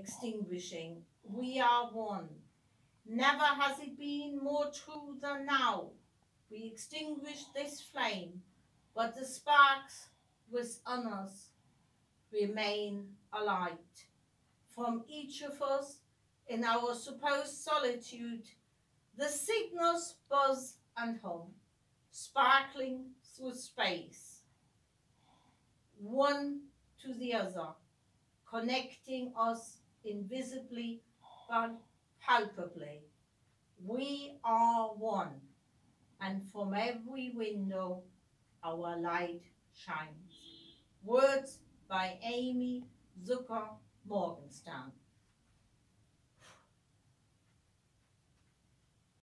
extinguishing. We are one. Never has it been more true than now. We extinguish this flame, but the sparks within us remain alight. From each of us, in our supposed solitude, the signals buzz and hum, sparkling through space, one to the other, connecting us invisibly but palpably. We are one, and from every window our light shines. Words by Amy Zucker Morgenstern.